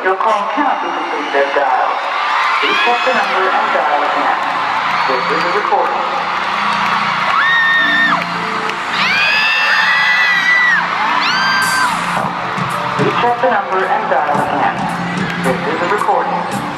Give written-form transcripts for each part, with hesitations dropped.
Your call cannot be completed as dialed. Please check the number and dial again. This is a recording. Please check the number and dial again. This is a recording.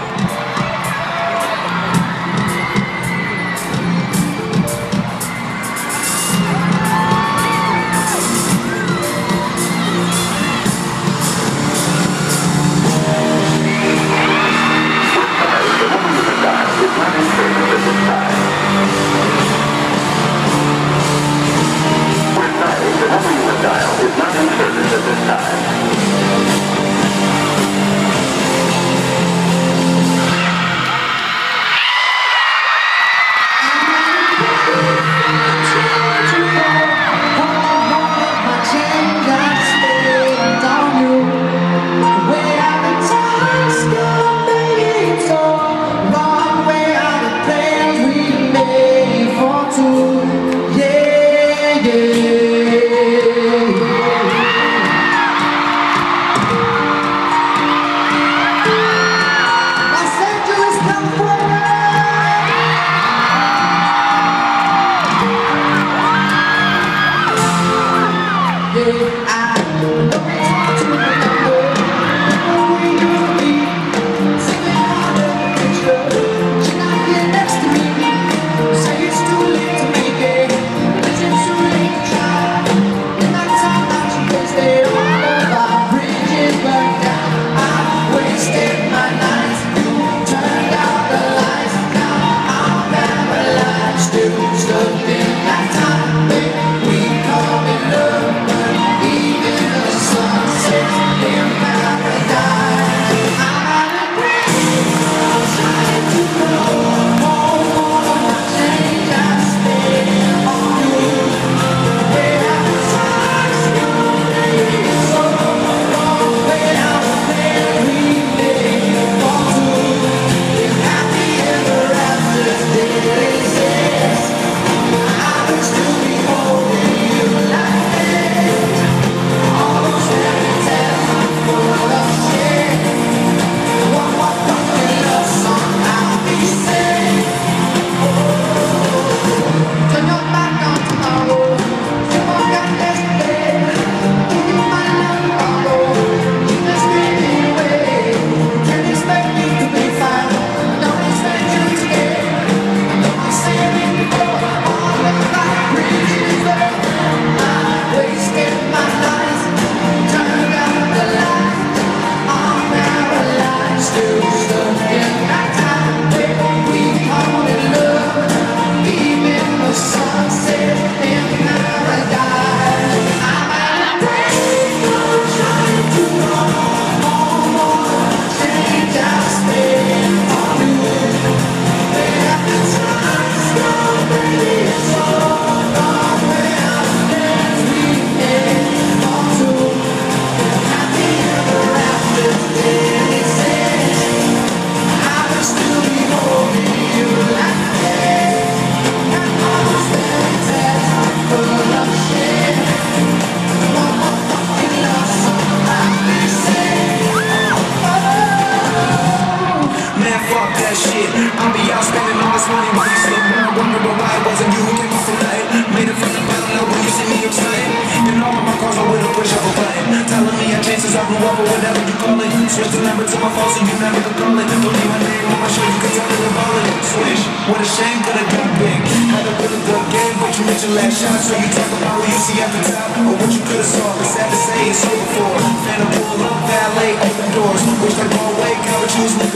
Switch the number to my phone so you never can call it. Don't leave my name on my shirt, you can tell it about it. Swish, what a shame, could've got big. Had a really good game, but you missed your last shot. So you talk about what you see at the top, or what you could've saw. It's sad to say it's over for. Phantom pull up, valet, open doors. Wish like all way, cover choose.